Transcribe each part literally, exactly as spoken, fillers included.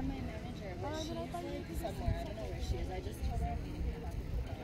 Yeah, my manager, but she's like somewhere. I don't know where she is. I just told her I'm meeting her.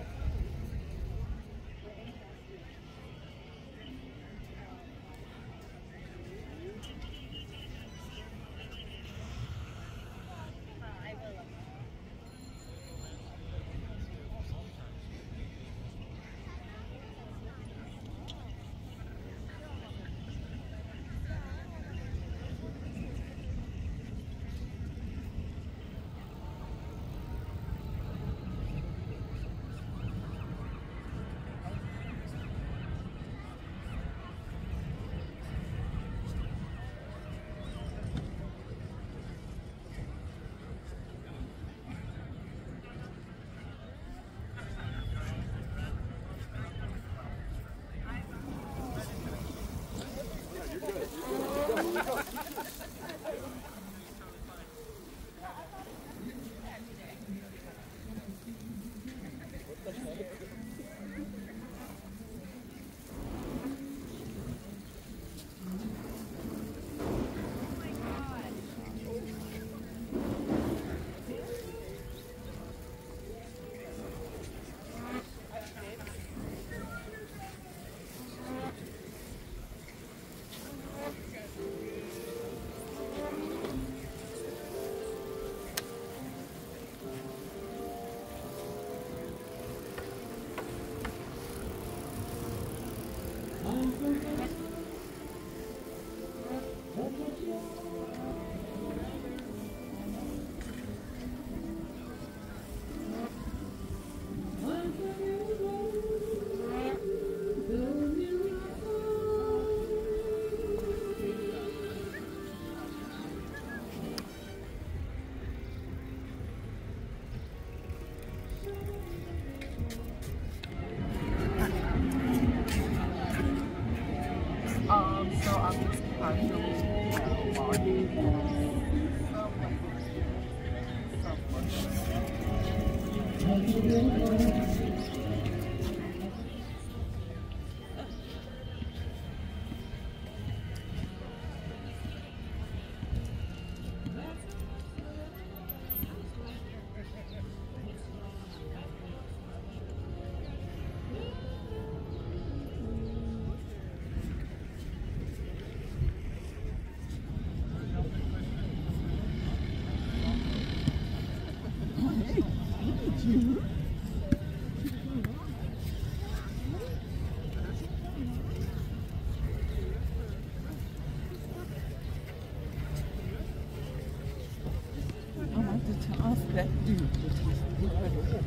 That dude, which is incredible.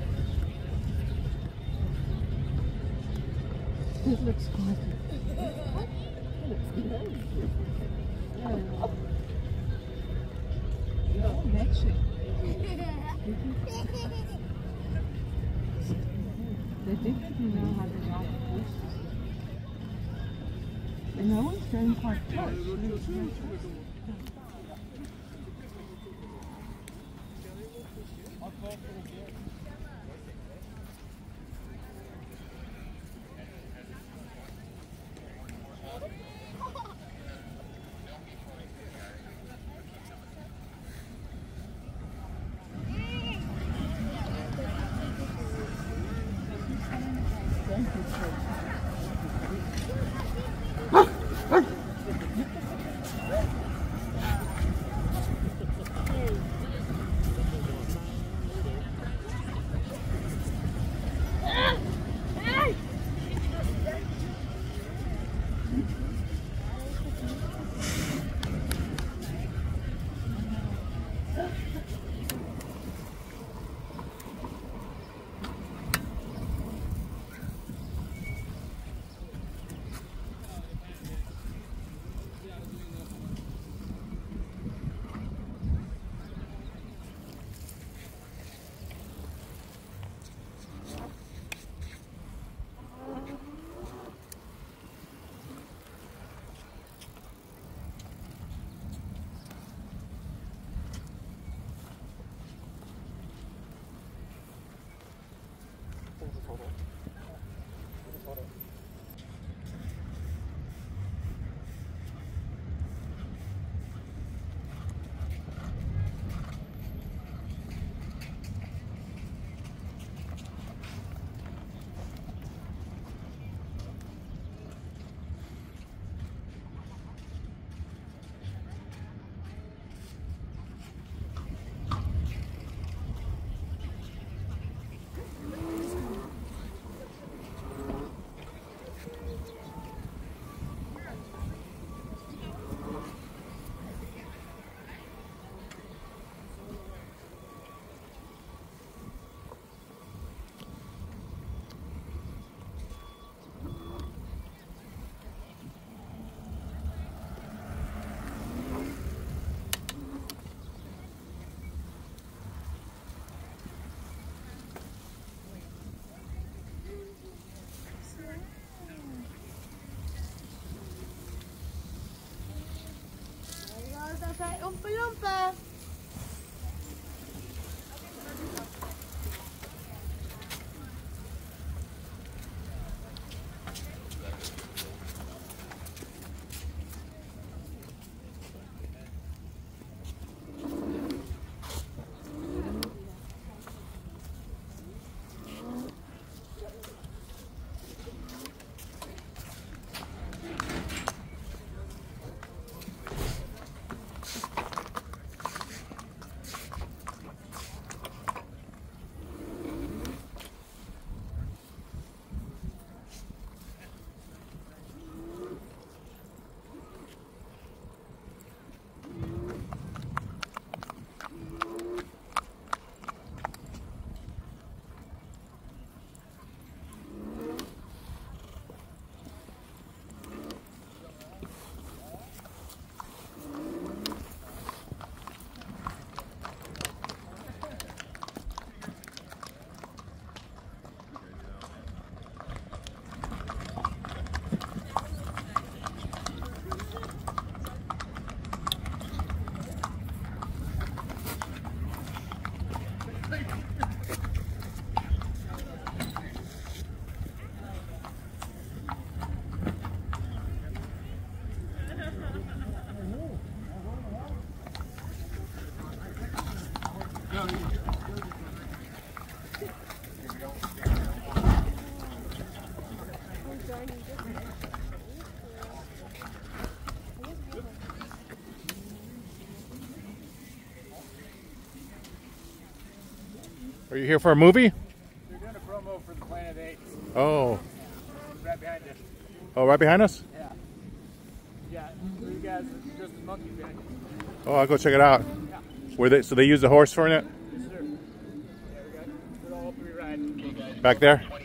This looks quite. It looks good. No matching. They definitely know how to ride horses. And no one's going quite close. Are you here for a movie? They're doing a promo for the Planet Apes. Oh. Right behind us. Oh, right behind us? Yeah. Yeah, three guys just as monkey behind you. Oh, I'll go check it out. Yeah. Were they, so they use the horse for it? Yes, sir. Yeah, we got, we're all three riding. Back there?